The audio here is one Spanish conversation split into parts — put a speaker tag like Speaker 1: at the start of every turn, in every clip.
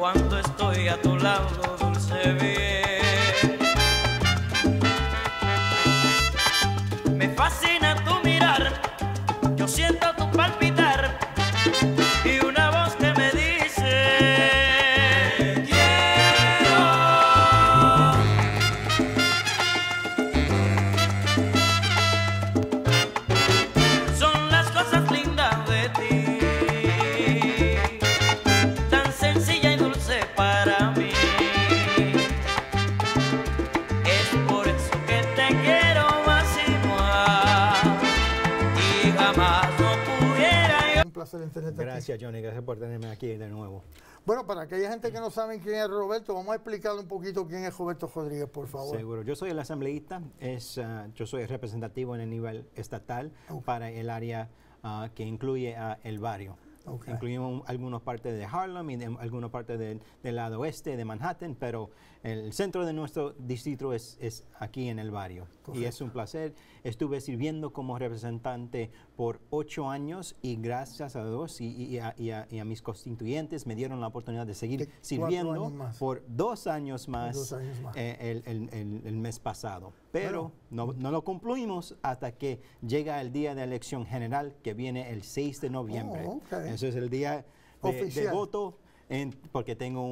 Speaker 1: cuando estoy a tu lado, dulce bien. Me fascina tu mirar, yo siento tu palpitar y una voz que me dice te quiero. Son las cosas lindas de ti, tan sencilla y dulce para mí. Es por eso que te quiero más y más, y jamás no pudiera yo.
Speaker 2: Un placer tenerte aquí.
Speaker 3: Gracias, Johnny, gracias por tenerme aquí de nuevo.
Speaker 2: Bueno, para aquella gente que no sabe quién es Roberto, vamos a explicarle un poquito quién es Roberto Rodríguez, por favor.
Speaker 3: Seguro. Yo soy el asambleísta, yo soy representativo en el nivel estatal para el área que incluye el barrio. Incluimos algunas partes de Harlem y algunas partes del lado oeste de Manhattan, pero el centro de nuestro distrito es aquí en el barrio. Y es un placer. Estuve sirviendo como representante por 8 años y gracias a Dios y a mis constituyentes me dieron la oportunidad de seguir sirviendo por 2 años más, el mes pasado. Pero no lo concluimos hasta que llega el día de elección general que viene el 6 de noviembre. Eso es el día de voto, porque tengo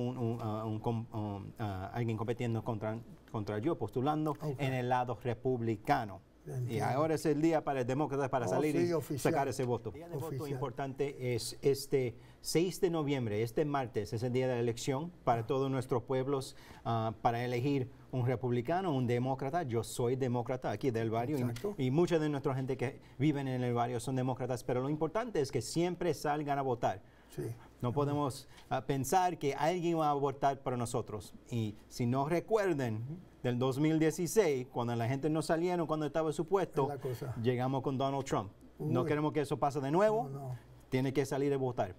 Speaker 3: alguien compitiendo contra yo, postulando en el lado republicano. Y ahora es el día para el demócrata para salir y sacar ese voto. El día de voto importante es este 6 de noviembre, este martes, es el día de la elección para todos nuestros pueblos, para elegir un republicano, un demócrata. Yo soy demócrata aquí del barrio y mucha de nuestra gente que viven en el barrio son demócratas, pero lo importante es que siempre salgan a votar. No podemos pensar que alguien va a votar por nosotros. Y si no recuerden del 2016, cuando la gente no salieron cuando estaba su puesto, llegamos con Donald Trump. No queremos que eso pase de nuevo. Tiene que salir a votar.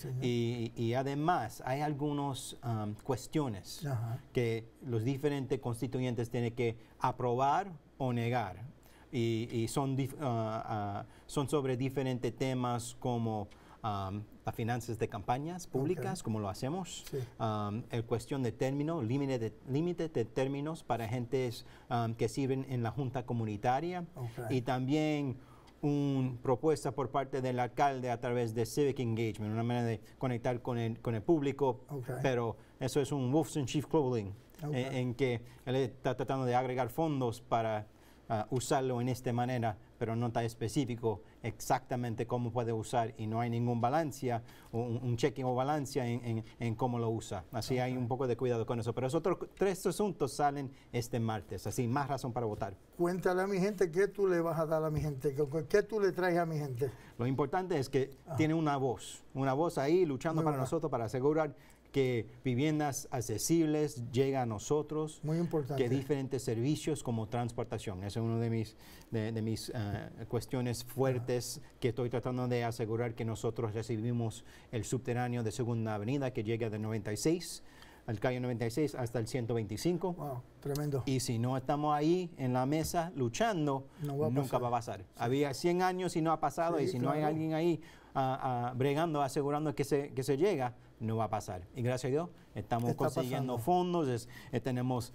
Speaker 3: Y además hay algunas cuestiones que los diferentes constituyentes tienen que aprobar o negar. Y son sobre diferentes temas como las finanzas de campañas públicas, como lo hacemos, el cuestión de términos, límite de términos para gentes que sirven en la junta comunitaria, y también una propuesta por parte del alcalde a través de Civic Engagement, una manera de conectar con el público, pero eso es un Wolves in Chief Clothing, en que él está tratando de agregar fondos para usarlo en esta manera, pero no está específico exactamente cómo puede usar y no hay ningún balance, un cheque o balance en cómo lo usa. Así hay un poco de cuidado con eso. Pero esos otros 3 asuntos salen este martes, así más razón para votar.
Speaker 2: Cuéntale a mi gente qué tú le vas a dar a mi gente, qué tú le traes a mi gente.
Speaker 3: Lo importante es que tiene una voz ahí luchando para nosotros, para asegurar que viviendas accesibles llegan a nosotros.
Speaker 2: Muy importante.
Speaker 3: Que diferentes servicios como transportación. Esa es una de mis cuestiones fuertes que estoy tratando de asegurar, que nosotros recibimos el subterráneo de Segunda Avenida que llega de 96 al calle 96 hasta el 125.
Speaker 2: Wow, tremendo.
Speaker 3: Y si no estamos ahí en la mesa luchando, nunca va a pasar. Había 100 años y no ha pasado, y si no hay alguien ahí bregando, asegurando que se llega, no va a pasar. Y gracias a Dios estamos consiguiendo fondos. Tenemos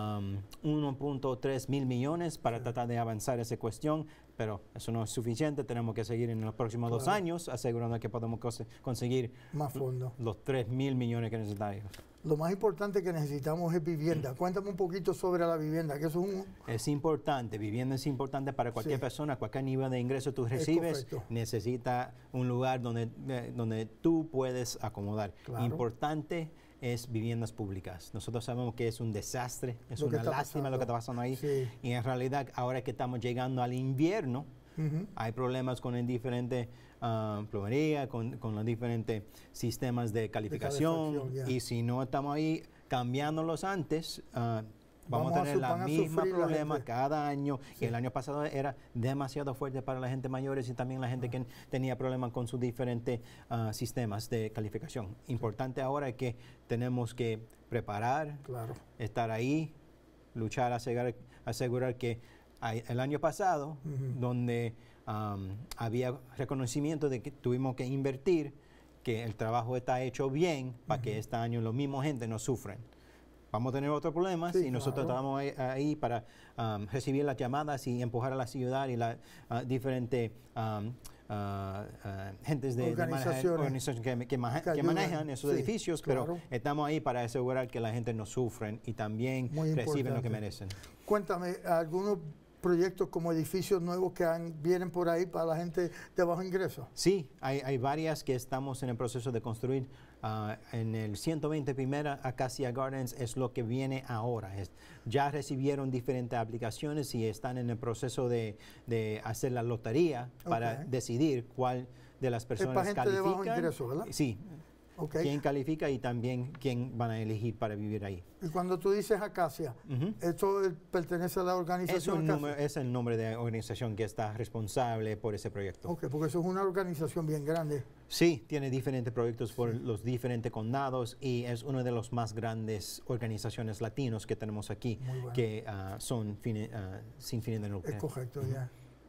Speaker 3: 1.3 mil millones para tratar de avanzar esa cuestión, pero eso no es suficiente. Tenemos que seguir en los próximos 2 años asegurando que podemos conseguir
Speaker 2: más fondos,
Speaker 3: los 3 mil millones que necesitamos.
Speaker 2: Lo más importante que necesitamos es vivienda. Cuéntame un poquito sobre la vivienda, que eso
Speaker 3: es importante. Vivienda es importante para cualquier persona, cualquier nivel de ingreso tú recibes. Necesita un lugar donde tú puedes acomodar. Importante es viviendas públicas. Nosotros sabemos que es un desastre, es una lástima lo que está pasando ahí. Y en realidad, ahora que estamos llegando al invierno, hay problemas con el diferente plomería, con los diferentes sistemas de calificación. Y si no estamos ahí cambiándolos antes, vamos a tener la misma problema cada año. Y el año pasado era demasiado fuerte para la gente mayores y también la gente que tenía problemas con sus diferentes sistemas de calificación. Importante ahora es que tenemos que preparar, estar ahí, luchar, asegurar que el año pasado, donde había reconocimiento de que tuvimos que invertir, que el trabajo está hecho bien para que este año los mismos gente no sufren. Vamos a tener otros problemas y nosotros estamos ahí para recibir las llamadas y empujar a la ciudad y las diferentes gentes de organizaciones que manejan esos edificios, pero estamos ahí para asegurar que la gente no sufren y también reciben lo que merecen.
Speaker 2: Cuéntame, algunos proyectos como edificios nuevos que vienen por ahí para la gente de bajo ingreso.
Speaker 3: Sí, hay varias que estamos en el proceso de construir. En el 120 Primera Acacia Gardens es lo que viene ahora. Ya recibieron diferentes aplicaciones y están en el proceso de hacer la lotería para decidir cuál de las personas
Speaker 2: califican. Es para gente de bajo ingreso, ¿verdad?
Speaker 3: Sí. Quién califica y también quién van a elegir para vivir ahí.
Speaker 2: Y cuando tú dices Acacia, ¿esto pertenece a la organización Acacia?
Speaker 3: Es el nombre de la organización que está responsable por ese proyecto.
Speaker 2: Ok, porque eso es una organización bien grande.
Speaker 3: Sí, tiene diferentes proyectos por los diferentes condados y es una de las más grandes organizaciones latinos que tenemos aquí, que son sin fines de lucro.
Speaker 2: Es correcto, ya.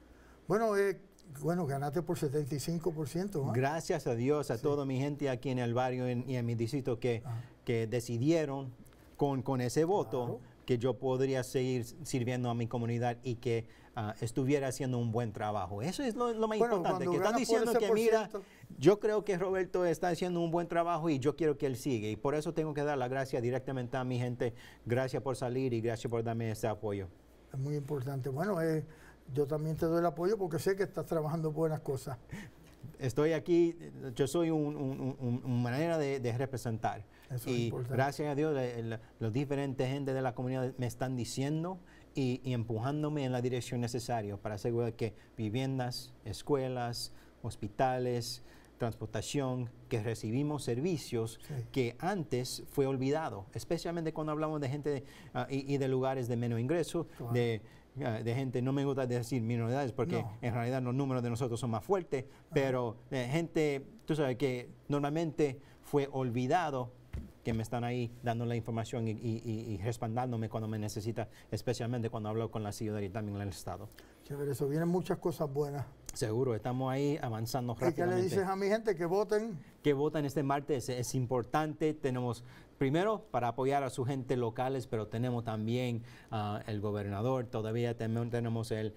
Speaker 2: Bueno, ganaste por 75%.
Speaker 3: Gracias a Dios, a toda mi gente aquí en el barrio y en mi distrito que decidieron con ese voto que yo podría seguir sirviendo a mi comunidad y que estuviera haciendo un buen trabajo. Eso es lo más importante, que están diciendo que mira, yo creo que Roberto está haciendo un buen trabajo y yo quiero que él siga. Y por eso tengo que dar las gracias directamente a mi gente. Gracias por salir y gracias por darme ese apoyo.
Speaker 2: Es muy importante. Bueno, yo también te doy el apoyo porque sé que estás trabajando buenas cosas.
Speaker 3: Estoy aquí, yo soy una manera de representar.
Speaker 2: Eso
Speaker 3: y
Speaker 2: es importante.
Speaker 3: Gracias a Dios, los diferentes gente de la comunidad me están diciendo y empujándome en la dirección necesaria para asegurar que viviendas, escuelas, hospitales, transportación, que recibimos servicios que antes fue olvidado, especialmente cuando hablamos de gente y de lugares de menos ingreso, de gente, no me gusta decir minoridades porque en realidad los números de nosotros son más fuertes, pero gente, tú sabes, que normalmente fue olvidado, que me están ahí dando la información y respaldándome cuando me necesita, especialmente cuando hablo con la ciudad y también el Estado.
Speaker 2: Chévere, eso vienen muchas cosas buenas.
Speaker 3: Seguro, estamos ahí avanzando rápidamente.
Speaker 2: ¿Y qué le dices a mi gente? Que voten.
Speaker 3: Que voten este martes, es importante. Tenemos, primero, para apoyar a su gente locales, pero tenemos también el gobernador, todavía tenemos el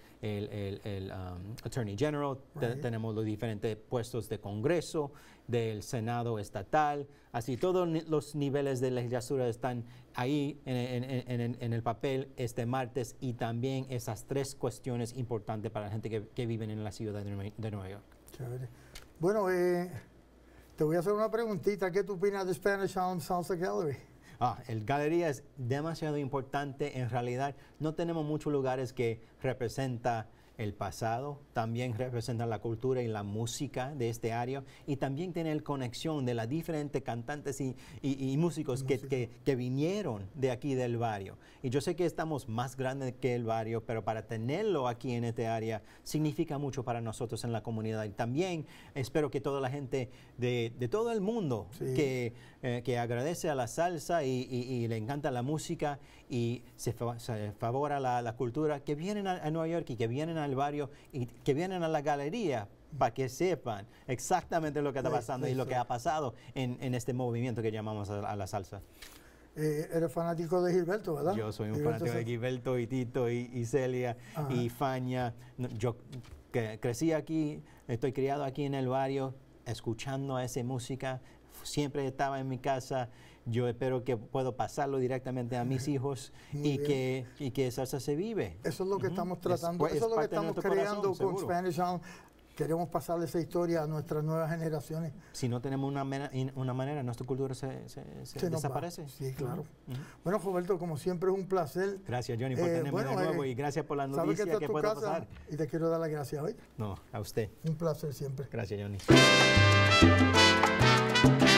Speaker 3: Attorney General, tenemos los diferentes puestos de Congreso, del Senado estatal, así todos los niveles de legislatura están ahí en el papel este martes y también esas tres cuestiones importantes para la gente que vive en la ciudad de Nueva York.
Speaker 2: Chévere. Bueno, te voy a hacer una preguntita. ¿Qué tú opinas de Spanish Harlem Salsa Gallery?
Speaker 3: El galería es demasiado importante. En realidad, no tenemos muchos lugares que representan el pasado, también representa la cultura y la música de este área y también tener conexión de las diferentes cantantes y músicos que vinieron de aquí del barrio. Y yo sé que estamos más grandes que el barrio, pero para tenerlo aquí en este área significa mucho para nosotros en la comunidad. Y también espero que toda la gente de todo el mundo que agradece a la salsa y le encanta la música y se favora la cultura, que vienen a Nueva York y que vienen al barrio y que vienen a la galería para que sepan exactamente lo que está pasando y lo que ha pasado en este movimiento que llamamos a la salsa.
Speaker 2: Eres fanático de Gilberto, ¿verdad?
Speaker 3: Yo soy un fanático de Gilberto y Tito y Celia y Fania. Yo crecí aquí, estoy criado aquí en el barrio, escuchando esa música. Siempre estaba en mi casa. Yo espero que puedo pasarlo directamente a mis hijos y que salsa se vive.
Speaker 2: Eso es lo que estamos tratando, eso es lo que estamos creando con Spanish Harlem. Queremos pasarle esa historia a nuestras nuevas generaciones.
Speaker 3: Si no tenemos una manera, nuestra cultura se desaparece.
Speaker 2: Sí, claro. Bueno, Roberto, como siempre es un placer.
Speaker 3: Gracias, Johnny, por tenerme de nuevo y gracias por la noticia que puedo pasar.
Speaker 2: Y te quiero dar las gracias hoy.
Speaker 3: No, a usted.
Speaker 2: Un placer siempre.
Speaker 3: Gracias, Johnny.